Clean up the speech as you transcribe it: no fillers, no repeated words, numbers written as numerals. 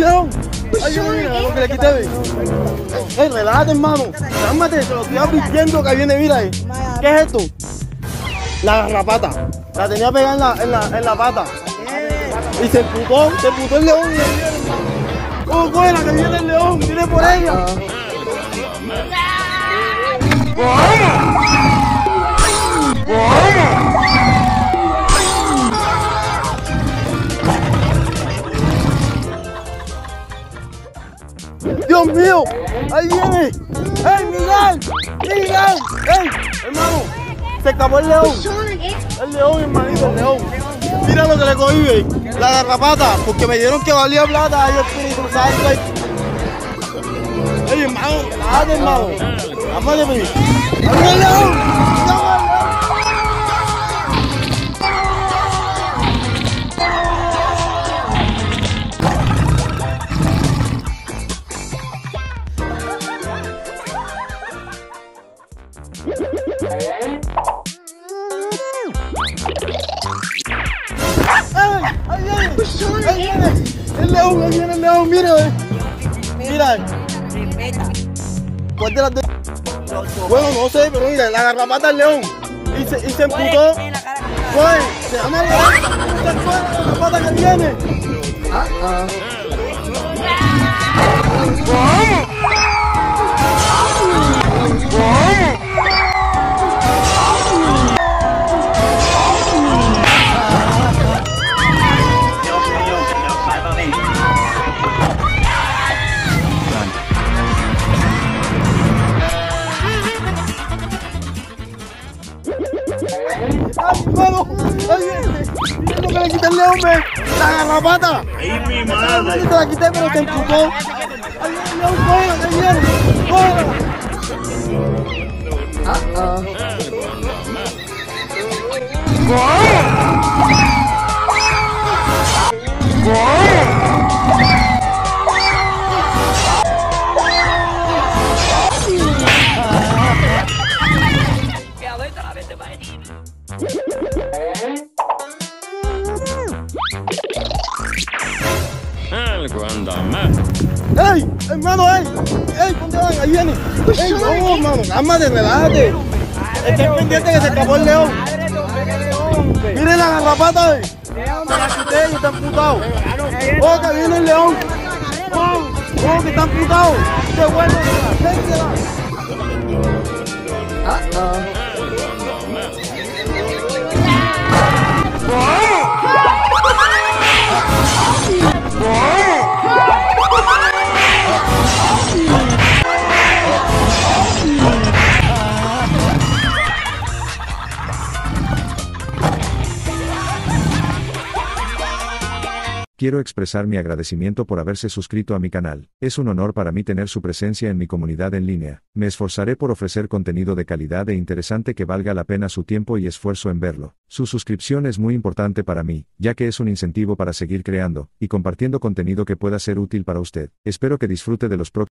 león! ¡Ay, mira lo que le quité! ¡Ey, relájate, hermano! ¡Cálmate! Te lo estoy advirtiendo que viene, mira ahí. ¿Qué es esto? La garrapata. La tenía pegada en la pata. Y se emputó el león. ¡Oh, buena, que viene el león! ¡Viene por ella! ¡Dios mío! ¡Ahí viene! ¡Ey, Miguel! ¡Miguel! ¡Ey, hermano! ¡Se escapó el león! El león, hermanito, el león. Mira lo que le cogí, la garrapata, porque me dieron que valía plata. ¡Ay, Espíritu Santo! ¡Ey, hermano! ¡Relájate, hermano! ¡Cámate, ¡ahí viene el león! ¡Ahí viene! ¡El león! ¡Ahí viene el león! ¡Mira! ¡Mira! ¿Cuál de las de...? Bueno, no sé, pero mira, la garrapata del león. Y se emputó. ¡Pues! ¡Se llama el león! ¡Esta fue la garrapata que viene! ¡Ay, hermano! ¡Ahí viene! ¡Miren lo que le quité al león, ve! ¡La garrapata! ¡Ay, mi madre! Te la quité, pero se emputó. ¡Ahí viene el león! ¡Cógela, ahí viene! ¡Cógela! Algo anda mal. ¡Ey! ¡Hermano, ey! ¡Ey! ¿Dónde van? ¡Ahí viene! ¡Ey, no, hermano! ¡Cálmate, relájate! Estoy pendiente que se escapó el león. ¡Miren la garrapata, ey! ¡Me la quité y está emputado! ¡Oh, que viene el león! ¡Oh, que está emputado! ¡Qué bueno! ¡Dénsela! Quiero expresar mi agradecimiento por haberse suscrito a mi canal. Es un honor para mí tener su presencia en mi comunidad en línea. Me esforzaré por ofrecer contenido de calidad e interesante que valga la pena su tiempo y esfuerzo en verlo. Su suscripción es muy importante para mí, ya que es un incentivo para seguir creando y compartiendo contenido que pueda ser útil para usted. Espero que disfrute de los próximos